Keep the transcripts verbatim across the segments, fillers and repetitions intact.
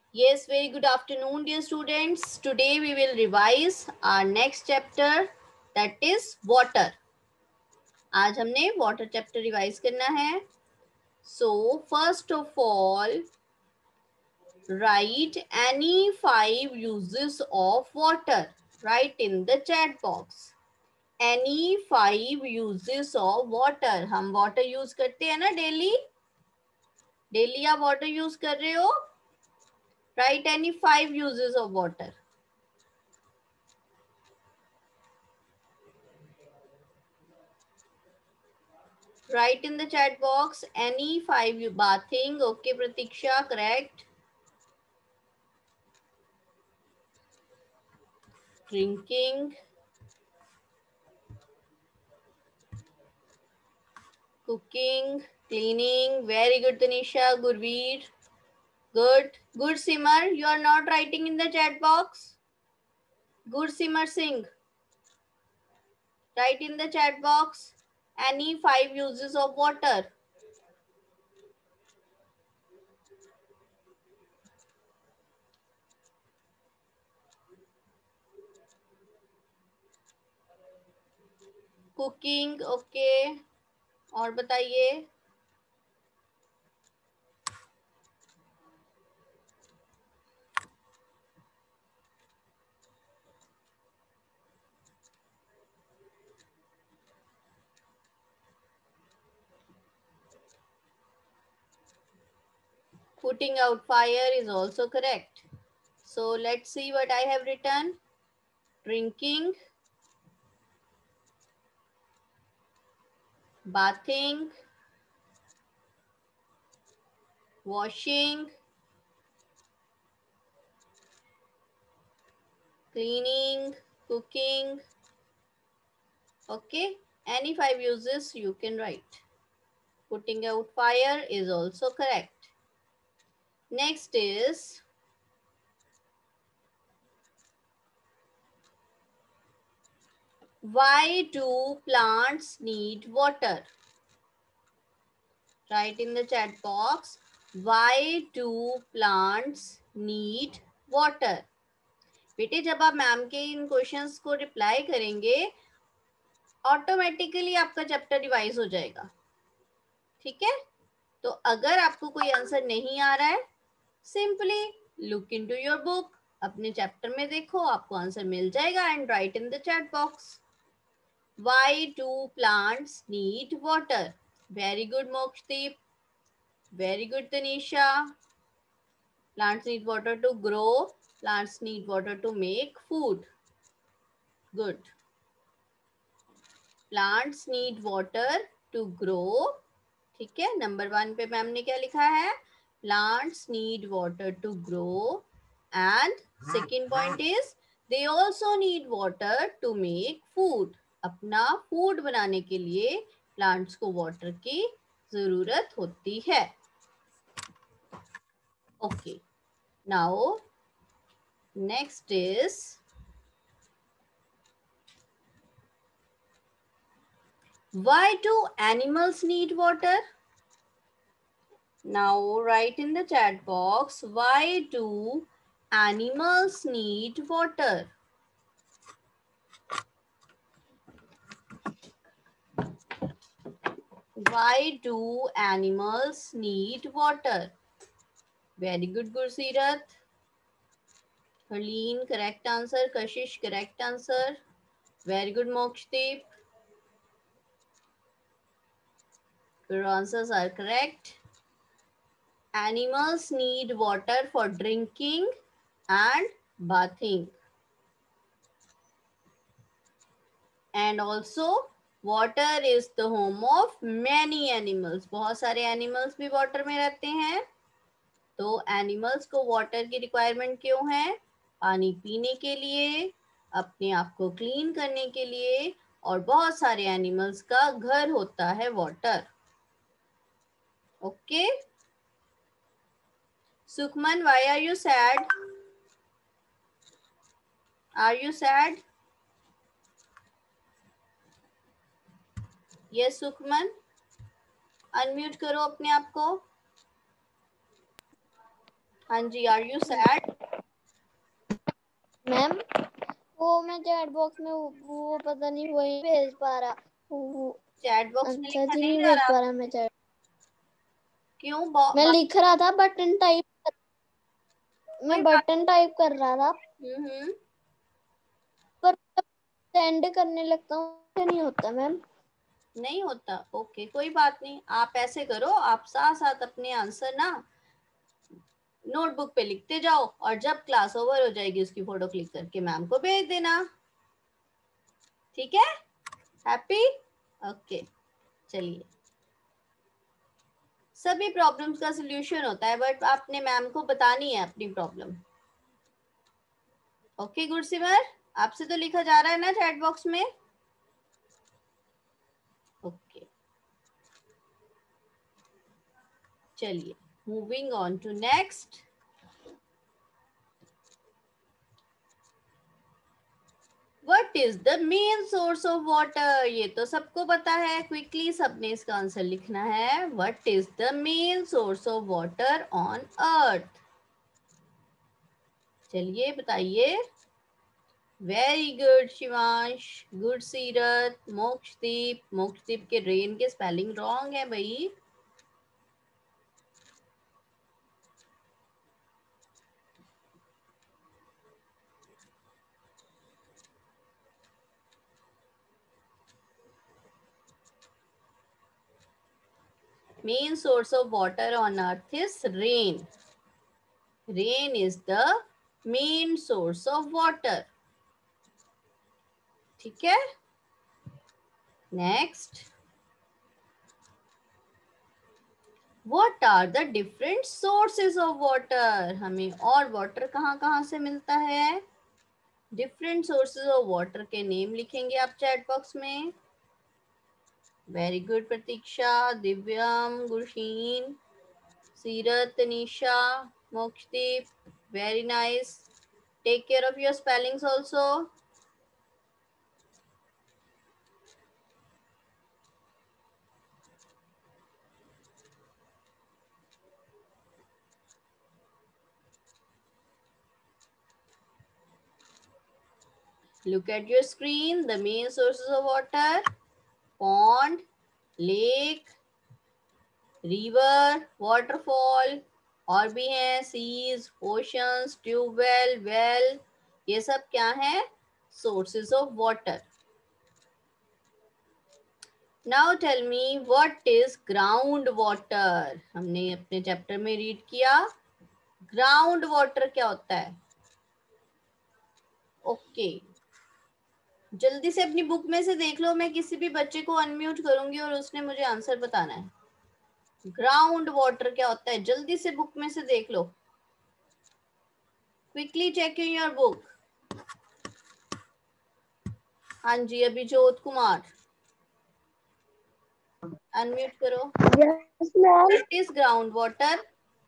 Yes, very good afternoon, dear students. Today we will revise our next chapter, that is water. आज हमने water chapter revise करना है. So first of all, write any five uses of water. Write in the chat box. Any five uses of water. हम water use करते हैं ना daily. Daily आप water use कर रहे हो. Write any five uses of water. Write in the chat box any five you bathing. Okay, Pratiksha, correct. Drinking, cooking, cleaning. Very good, Tanisha. Gurveer. Good. Good, Simar. You are not writing in the chat box. Good, Simar Singh. Write in the chat box any five uses of water. Cooking, okay. और बताइए. Putting out fire is also correct. So let's see what I have written. Drinking, bathing, washing, cleaning, cooking. Okay, any five uses you can write. Putting out fire is also correct. Next is why do plants need water? Write in the chat box. Why do plants need water? बेटे जब आप ma'am के इन questions को reply करेंगे automatically आपका chapter revise हो जाएगा. ठीक है, तो अगर आपको कोई आंसर नहीं आ रहा है simply look into your book. अपने चैप्टर में देखो, आपको आंसर मिल जाएगा. And write in the chat box. Why do plants need water? Very good Mokshdeep. Very good Tanisha. Plants need water to grow. Plants need water to make food. Good. Plants need water to grow. ठीक है, number one पे ma'am ने क्या लिखा है? Plants need water to grow. And second point is they also need water to make food. अपना food बनाने के लिए plants को water की जरूरत होती है. Okay. Now next is why do animals need water? Now write in the chat box, why do animals need water? Why do animals need water? Very good, Gurseerat. Harleen, correct answer. Kashish, correct answer. Very good, Mokshdeep. Your answers are correct. Animals need water for drinking and bathing. And also water is the home of many animals. बहुत सारे animals भी water में रहते हैं. तो animals को water की requirement क्यों है? पानी पीने के लिए, अपने आप को clean करने के लिए, और बहुत सारे animals का घर होता है water. Okay? Sukhman, why are you sad? Are you sad? Yes, Sukhman. Unmute करो अपने आप को. हाँ जी, आर यू सैड? मैम वो मैं चैट बॉक्स में वो, वो पता नहीं वही भेज पा रहा, वो चैट बॉक्स में आंसर लिखा जी नहीं नहीं जा भेज रहा? पा रहा मैं चैट। क्यों? मैं बा- लिख रहा था बटन टाइप, कोई मैं बात। बटन टाइप कर रहा था, हम्म पर सेंड करने लगता हूँ नहीं होता मैम। नहीं होता? ओके, कोई बात नहीं। आप ऐसे करो, आप साथ साथ अपने आंसर ना नोटबुक पे लिखते जाओ, और जब क्लास ओवर हो जाएगी उसकी फोटो क्लिक करके मैम को भेज देना। ठीक है? हैप्पी? ओके, चलिए। सभी प्रॉब्लम्स का सलूशन होता है, बट आपने मैम को बतानी है अपनी प्रॉब्लम। ओके गुरसिमर, आपसे तो लिखा जा रहा है ना चैट बॉक्स में? ओके, चलिए, moving on to next. What is the main source of water? ये तो सबको पता है, क्विकली सबने इसका आंसर लिखना है। What is the main source of water on earth? चलिए बताइए। वेरी गुड शिवांश, गुड सीरत, मोक्षदीप। मोक्षदीप के रेन के स्पेलिंग रॉन्ग है भाई। Main source of water on earth is rain. Rain is the main source of water. ठीक है? Next. What are the different sources of water? हमें और water कहाँ कहाँ से मिलता है? Different sources of water के नेम लिखेंगे आप चैट बॉक्स में। Very good Pratiksha, Divyam, Gursheen, Seerat, Tanisha, Mokshdeep, very nice. Take care of your spellings also. Look at your screen. The main sources of water: pond, lake, river, waterfall, और भी हैं सीज, ओशंस, ट्यूबवेल, वेल। ये सब क्या है? Sources of water. Now tell me what is groundwater? हमने अपने chapter में रीड किया। ग्राउंड वाटर क्या होता है? Okay okay. जल्दी से अपनी बुक में से देख लो। मैं किसी भी बच्चे को अनम्यूट करूंगी और उसने मुझे आंसर बताना है। ग्राउंड वाटर क्या होता है? जल्दी से बुक में से देख लो। Quickly check in your book. हाँ जी, अभिजोत कुमार, अनम्यूट करो। Yes ma'am. What is groundwater?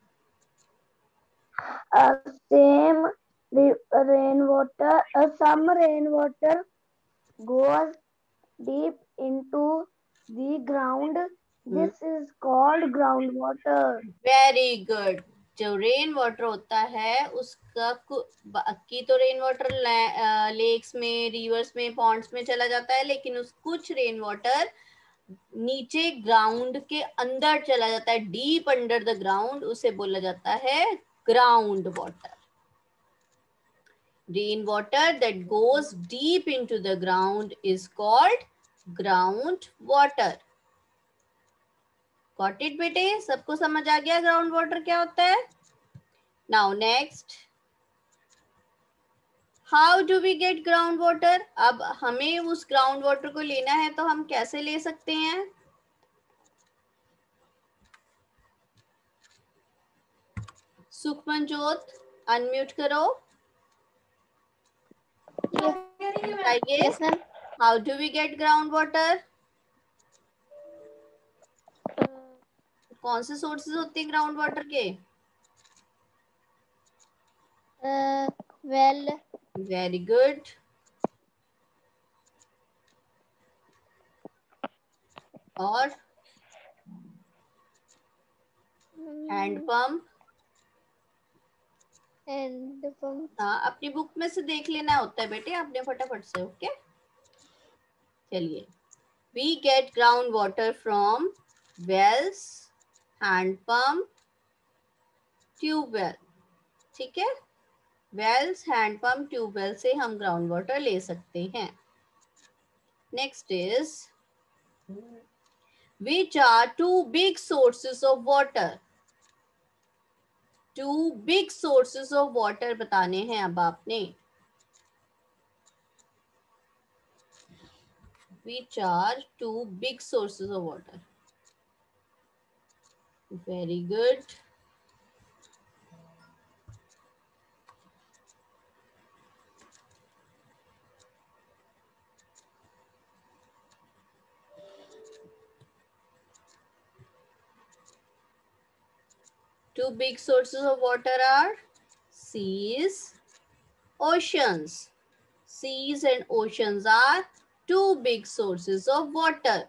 Same rain water, some rain water goes deep into the ground. This is called groundwater. Very good. जो रेन वाटर होता है उसका बाकी तो rain water lakes में, रिवर्स में, पॉन्ड्स में चला जाता है, लेकिन उस कुछ रेन वाटर नीचे ग्राउंड के अंदर चला जाता है, डीप अंडर द ग्राउंड। उसे बोला जाता है ground water. Rain water that goes deep into the ground is called ground water. Got it बेटे? सबको समझ आ गया ग्राउंड वाटर क्या होता है? Now next, how do we get ground water? अब हमें उस ग्राउंड वाटर को लेना है तो हम कैसे ले सकते हैं? सुखमनजोत, अनम्यूट करो। बताइए, yes ma'am. How do we get ground water? कौन से सोर्सेज होते हैं ग्राउंड वाटर के? वेल। Very good. और हैंड पंप, हैंड पंप। हाँ, अपनी बुक में से देख लेना होता है बेटे आपने फटाफट से। ओके, चलिए। We get ground water from wells, hand pump, tubewell. ठीक है, वेल्स, हैंड पंप, ट्यूबवेल से हम ग्राउंड वाटर ले सकते हैं। Next is which are two big sources of water. Two big sources of water बताने हैं अब आपने। Which are two big sources of water. Very good. Two big sources of water are seas, oceans. Seas and oceans are two big sources of water.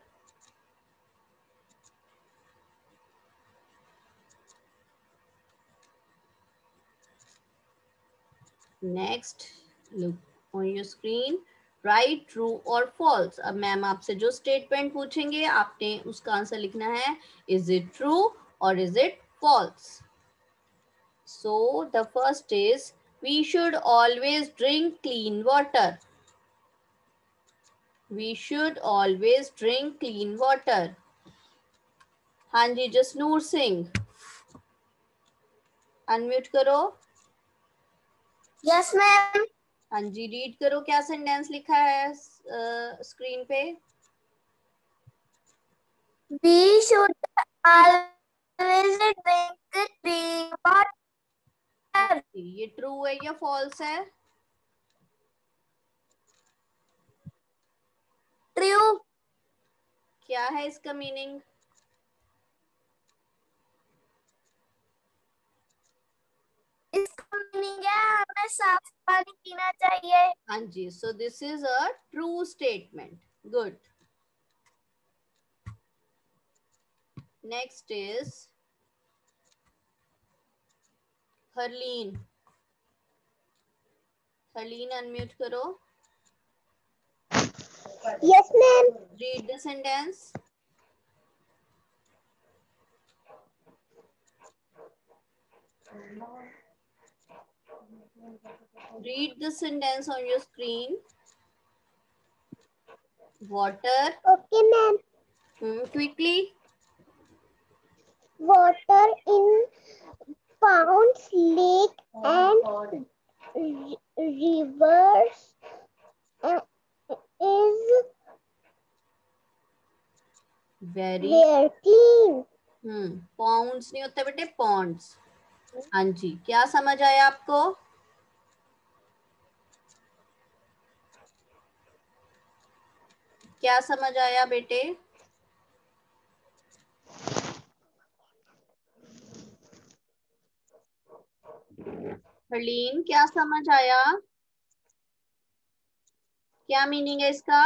Next, look on your screen. Right, true or false. अब ma'am आपसे जो statement पूछेंगे आपने उसका answer लिखना है. Is it true or is it false? So the first is we should always drink clean water. We should always drink clean water. हाँ जी, जसनूर सिंह अनम्यूट करो. Yes ma'am. हाँ जी, रीड करो क्या सेंटेंस लिखा है स्क्रीन पे. We should always drink clean water. ये ट्रू है या फॉल्स है? ट्रू. क्या है इसका मीनिंग? इसका मीनिंग है हमें साफ पानी पीना चाहिए. हाँ जी, so this is a true statement. Good. Next is Harleen. Harleen unmute करो. Yes ma'am. Read the sentence. Read the sentence on your screen. Water. Okay ma'am. Hmm, quickly. Water in ponds, lake and rivers uh, is Very. very clean. Hmm ponds नहीं होता बेटे, Pond's. हाँ जी, क्या समझ आया आपको? क्या समझ आया बेटे? हरलीन, क्या समझ आया? क्या मीनिंग है इसका?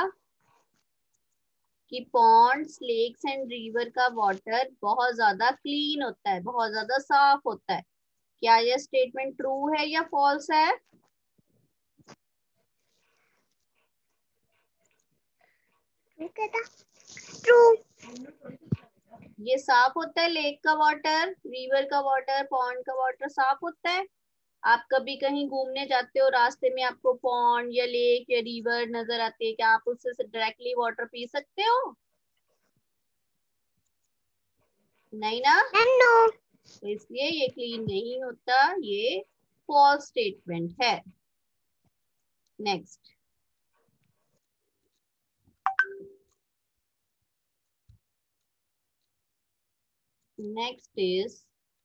कि पॉन्ड्स, लेक्स एंड रिवर का वाटर बहुत ज्यादा क्लीन होता है, बहुत ज्यादा साफ होता है. क्या यह स्टेटमेंट ट्रू है या फॉल्स है? ट्रू. ये साफ होता है, लेक का वाटर, रिवर का वाटर, पॉन्ड का वाटर साफ होता है. आप कभी कहीं घूमने जाते हो, रास्ते में आपको पॉन्ड या लेक या रिवर नजर आती है, क्या आप उससे डायरेक्टली वाटर पी सकते हो? नहीं ना. नो. तो इसलिए ये क्लीन नहीं होता, ये फॉल्स स्टेटमेंट है. Next. Next is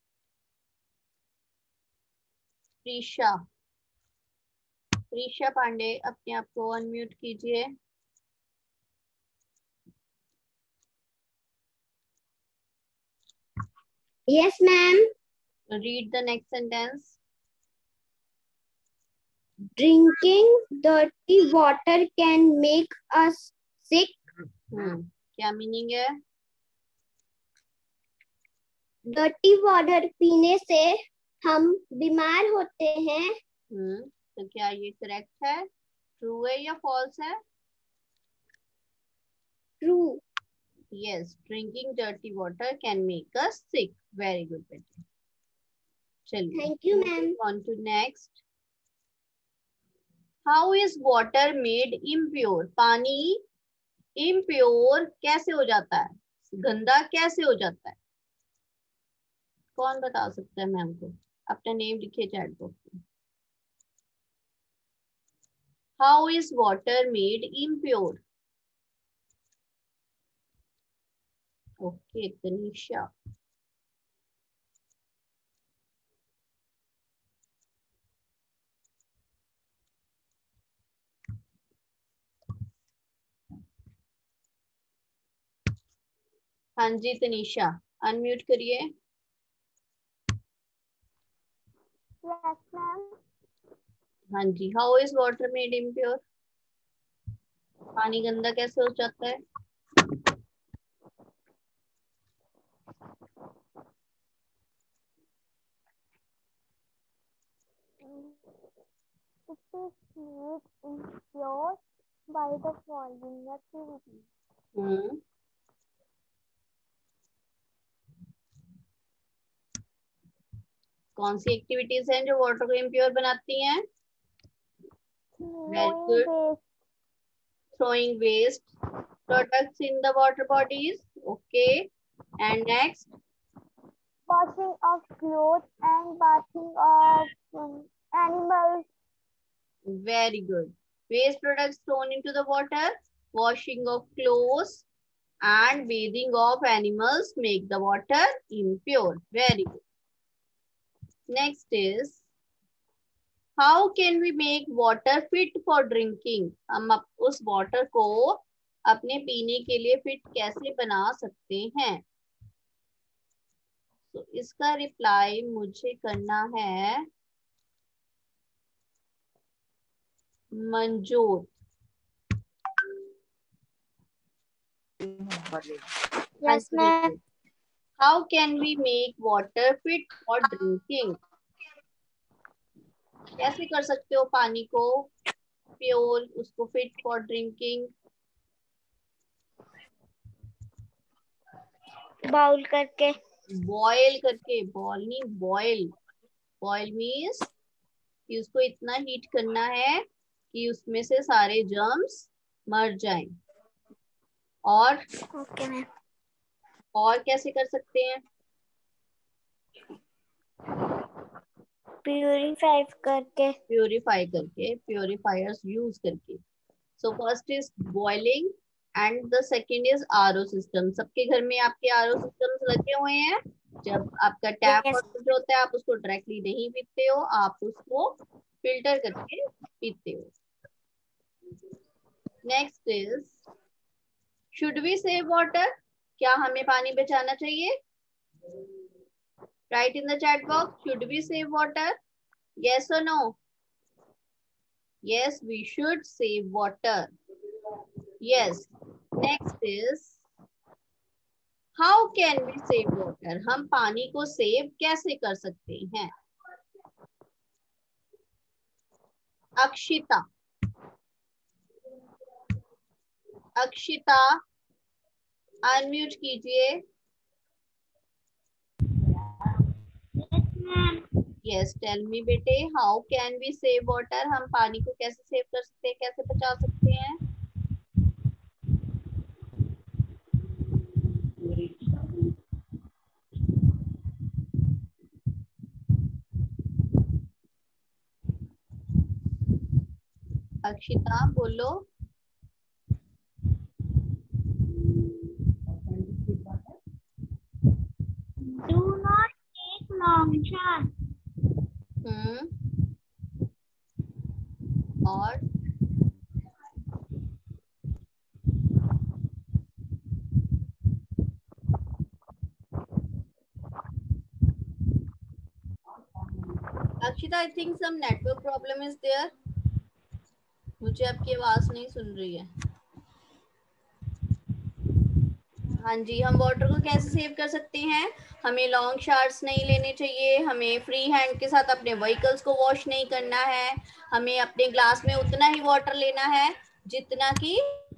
Prisha. Prisha Pandey, अपने आप को अनम्यूट कीजिए. Yes ma'am. Read the next sentence. Drinking dirty water can make us sick. Hmm क्या मीनिंग है? Dirty water पीने से हम बीमार होते हैं। हम्म तो क्या ये करेक्ट है, ट्रू है या फॉल्स है? True. Yes, drinking dirty water can make us sick. Very good, बेटे। चलिए, thank you ma'am. moving on to next. How is water made impure? पानी impure कैसे हो जाता है, गंदा कैसे हो जाता है? कौन बता सकता है मैम को? अपना नेम लिखिए चैट बॉक्स में। How is water made impure? Okay, Tanisha. हाँ जी तनीषा, अनम्यूट करिए। Yes ma'am. हाँ जी, how is water made impure? पानी गंदा कैसे हो जाता है? It is made impure by the following activities. हम्म कौन सी एक्टिविटीज हैं जो वाटर को इम्प्योर बनाती हैं? Very good. Throwing waste products in the water bodies. Okay. And next? Washing of clothes and bathing of um, animals. Very good. Waste products thrown into the water, washing of clothes and bathing of animals make the water impure. Very good. Next is, how can we make water fit for drinking? हम उस water को अपने पीने के लिए fit कैसे बना सकते हैं? तो इसका रिप्लाई मुझे करना है मंजूर। Yes, ma'am. How can we make water fit for drinking? कैसे कर सकते हो पानी को प्योर, उसको फिट फॉर ड्रिंकिंग? बाउल करके, बॉयल करके। बॉयल नहीं, बॉयल। बॉयल मीन्स कि उसको इतना हीट करना है कि उसमें से सारे जर्म्स मर जाएं। और ओके मैम। और कैसे कर सकते हैं? प्यूरिफाई करके, प्यूरिफाई करके, प्यूरिफायर्स यूज करके। So first is boiling and the second is RO system. सबके घर में आपके आरओ सिस्टम्स लगे हुए हैं। जब आपका टैप yes. वाटर होता है, आप उसको डायरेक्टली नहीं पीते हो, आप उसको फिल्टर करके पीते हो। Next is, should we save water? क्या हमें पानी बचाना चाहिए? Write in the chat box, should we save water? Yes और no? Yes, we should save water. Yes. Next is, how can we save water? हम पानी को सेव कैसे कर सकते हैं? अक्षिता, अक्षिता अनम्यूट कीजिए। यस, टेल मी बेटे, how can we save water? हम पानी को कैसे सेव कर सकते हैं, कैसे बचा सकते हैं? अक्षिता बोलो। Do not take long shots. Hmm और Akshita, I think some network problem is there. मुझे आपकी आवाज नहीं सुन रही है। हाँ जी, हम वाटर को कैसे सेव कर सकते हैं? हमें लॉन्ग शावर्स नहीं लेने चाहिए, हमें फ्री हैंड के साथ अपने व्हीकल्स को वॉश नहीं करना है, हमें अपने ग्लास में उतना ही वाटर लेना है जितना कि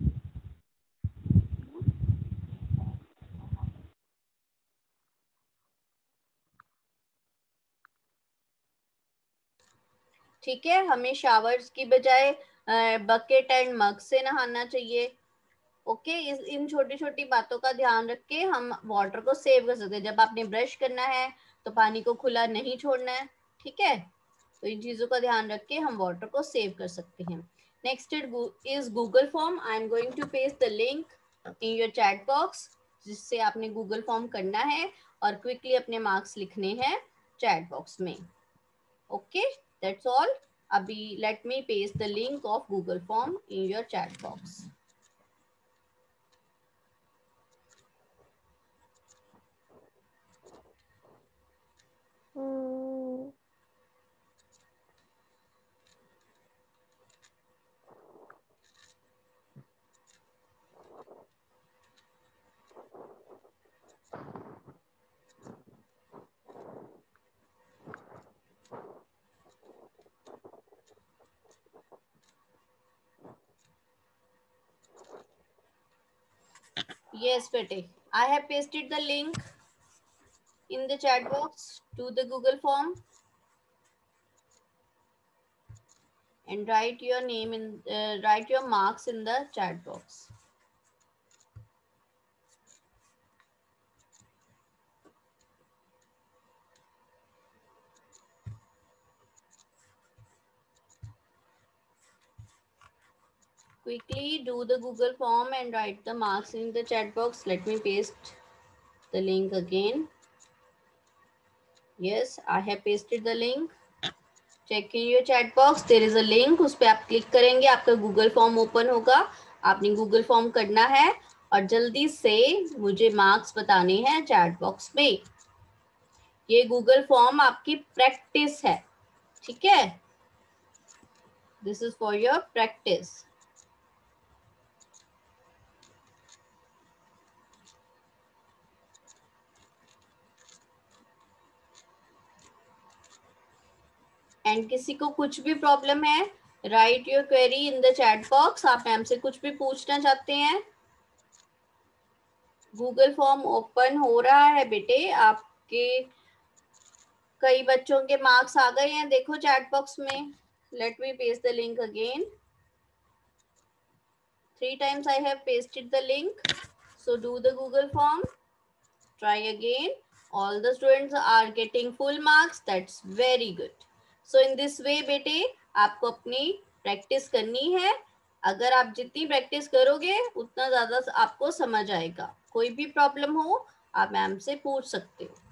ठीक है। हमें शावर्स की बजाय बकेट एंड मग से नहाना चाहिए। ओके okay, इस इन छोटी छोटी बातों का ध्यान रख के हम वाटर को सेव कर सकते हैं। जब आपने ब्रश करना है तो पानी को खुला नहीं छोड़ना है, ठीक है। तो इन चीजों का ध्यान रख के हम वाटर को सेव कर सकते हैं। Next is Google form. I am going to paste the link in your chat box, जिससे आपने गूगल फॉर्म करना है और क्विकली अपने मार्क्स लिखने हैं चैट बॉक्स में। Okay, that's all. अभी let me paste the link of Google form in your chat box. Hmm, Yes, Pete. I have pasted the link in the chat box to the Google form, and write your name in uh, write your marks in the chat box. Quickly do the Google form and write the marks in the chat box. Let me paste the link again. Yes, I have pasted the link. Check in your chat box. There is a link. उस पर आप click करेंगे, आपका Google form open होगा। आपने Google form करना है और जल्दी से मुझे मार्क्स बताने हैं चैट बॉक्स में। ये गूगल फॉर्म आपकी प्रैक्टिस है, ठीक है। This is for your practice. And किसी को कुछ भी प्रॉब्लम है, write your query in the chat box. आप मैम से कुछ भी पूछना चाहते हैं। गूगल फॉर्म ओपन हो रहा है बेटे। आपके कई बच्चों के मार्क्स आ गए हैं, देखो चैट बॉक्स में। Let me paste the link again. Three times I have pasted the link. So do the Google form. Try again. All the students are getting full marks. That's very good. So in this way बेटे आपको अपनी practice करनी है। अगर आप जितनी practice करोगे उतना ज़्यादा आपको समझ आएगा। कोई भी प्रॉब्लम हो आप मैम से पूछ सकते हो।